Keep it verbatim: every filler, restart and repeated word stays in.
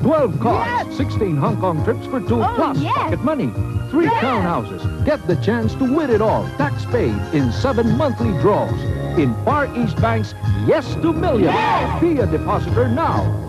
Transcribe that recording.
twelve cars, Yes. sixteen Hong Kong trips for two, Oh, plus yes. pocket money, three Yes. townhouses. Get the chance to win it all, tax paid, in seven monthly draws. In Far East Bank's Yes to Millions. Yes. Be a depositor now.